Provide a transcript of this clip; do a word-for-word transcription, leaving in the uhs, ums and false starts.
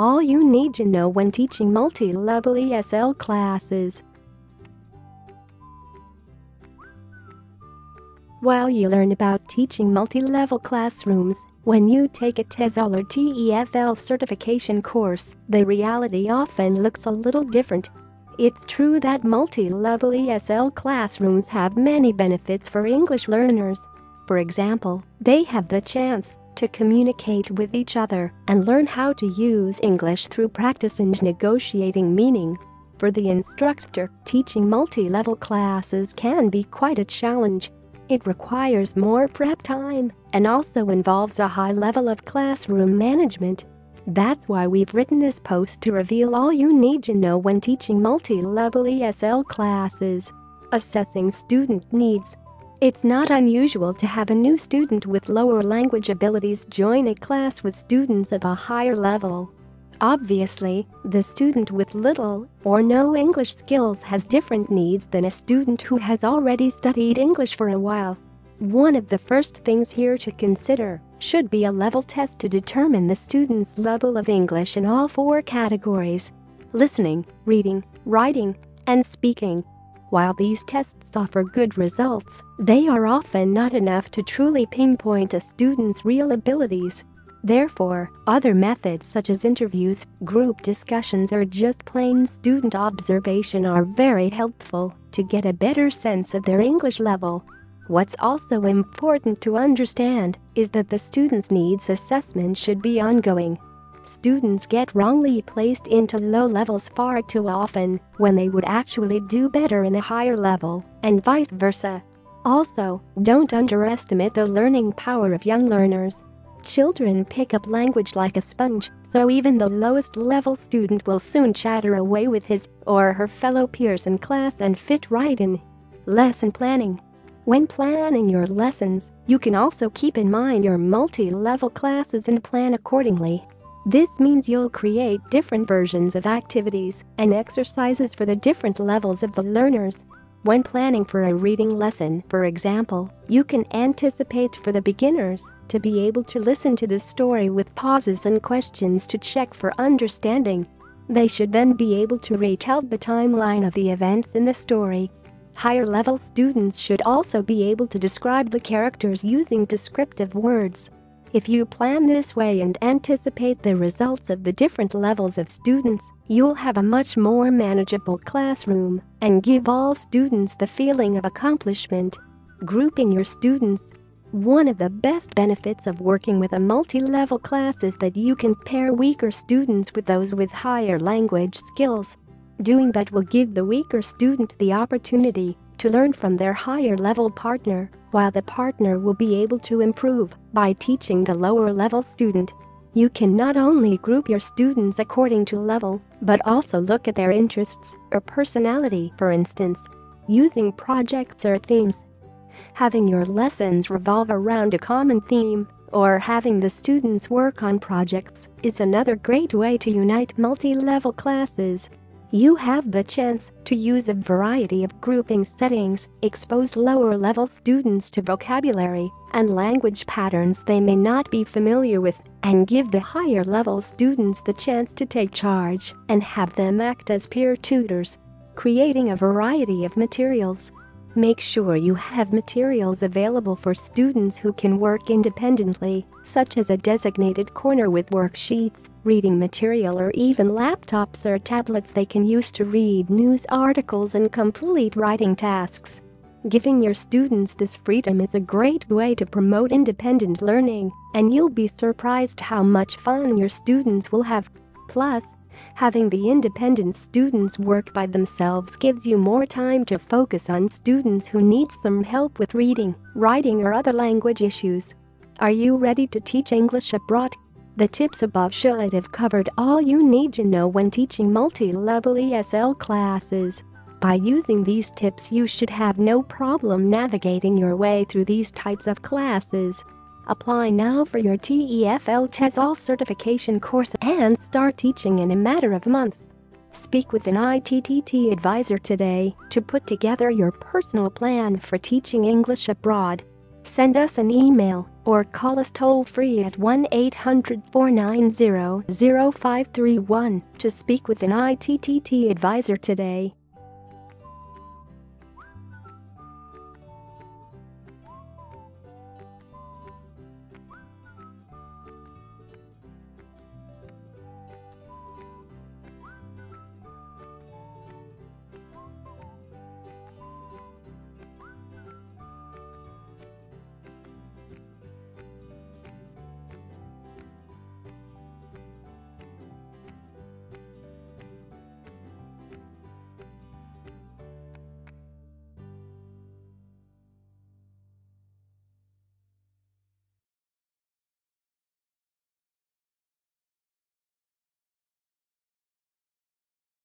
all you need to know when teaching multi-level E S L classes. While you learn about teaching multi-level classrooms, when you take a TESOL or T E F L certification course, the reality often looks a little different. It's true that multi-level E S L classrooms have many benefits for English learners. For example, they have the chance to communicate with each other and learn how to use English through practice and negotiating meaning. For the instructor, teaching multi-level classes can be quite a challenge. It requires more prep time and also involves a high level of classroom management. That's why we've written this post to reveal all you need to know when teaching multi-level E S L classes. Assessing student needs. It's not unusual to have a new student with lower language abilities join a class with students of a higher level. Obviously, the student with little or no English skills has different needs than a student who has already studied English for a while. One of the first things here to consider should be a level test to determine the student's level of English in all four categories: listening, reading, writing, and speaking. While these tests offer good results, they are often not enough to truly pinpoint a student's real abilities. Therefore, other methods such as interviews, group discussions, or just plain student observation are very helpful to get a better sense of their English level. What's also important to understand is that the student's needs assessment should be ongoing. Students get wrongly placed into low levels far too often when they would actually do better in a higher level, and vice versa. Also, don't underestimate the learning power of young learners. Children pick up language like a sponge, so even the lowest level student will soon chatter away with his or her fellow peers in class and fit right in. Lesson planning. When planning your lessons, you can also keep in mind your multi-level classes and plan accordingly. This means you'll create different versions of activities and exercises for the different levels of the learners. When planning for a reading lesson, for example, you can anticipate for the beginners to be able to listen to the story with pauses and questions to check for understanding. They should then be able to retell the timeline of the events in the story. Higher-level students should also be able to describe the characters using descriptive words. If you plan this way and anticipate the results of the different levels of students, you'll have a much more manageable classroom and give all students the feeling of accomplishment. Grouping your students. One of the best benefits of working with a multi-level class is that you can pair weaker students with those with higher language skills. Doing that will give the weaker student the opportunity to learn from their higher-level partner, while the partner will be able to improve by teaching the lower-level student. You can not only group your students according to level, but also look at their interests or personality, for instance, using projects or themes. Having your lessons revolve around a common theme or having the students work on projects is another great way to unite multi-level classes. You have the chance to use a variety of grouping settings, expose lower-level students to vocabulary and language patterns they may not be familiar with, and give the higher-level students the chance to take charge and have them act as peer tutors. Creating a variety of materials. Make sure you have materials available for students who can work independently, such as a designated corner with worksheets, reading material, or even laptops or tablets they can use to read news articles and complete writing tasks. Giving your students this freedom is a great way to promote independent learning, and you'll be surprised how much fun your students will have. Plus, having the independent students work by themselves gives you more time to focus on students who need some help with reading, writing, or other language issues. Are you ready to teach English abroad? The tips above should have covered all you need to know when teaching multi-level E S L classes. By using these tips, you should have no problem navigating your way through these types of classes. Apply now for your T E F L TESOL certification course and start teaching in a matter of months. Speak with an I T T T advisor today to put together your personal plan for teaching English abroad. Send us an email or call us toll-free at one eight hundred, four nine zero, zero five three one to speak with an I T T T advisor today.